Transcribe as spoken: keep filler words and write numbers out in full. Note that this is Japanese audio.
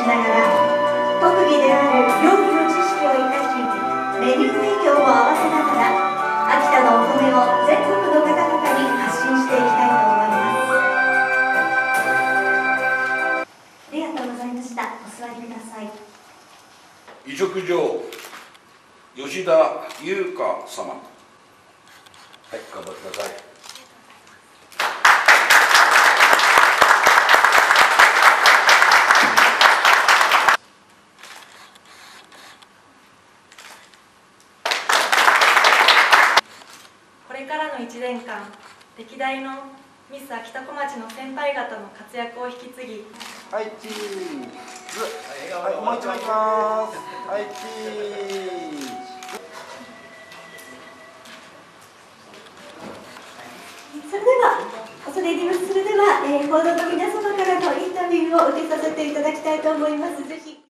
ながら、特技である料理の知識を生かし、メニュー提供も合わせながら、秋田のお米を全国の方々に発信していきたいと思います。ありがとうございました。お座りください。 委嘱状、吉田優香様。はい、頑張ってください。 これからのいちねんかん、歴代のミス秋田小町の先輩方の活躍を引き継ぎ、 はい、チーズ。はい、もう一枚いきます。はい、チーズ。 それでは、恐れ入ります。それでは、えー、報道の皆様からのインタビューを受けさせていただきたいと思います。ぜひ。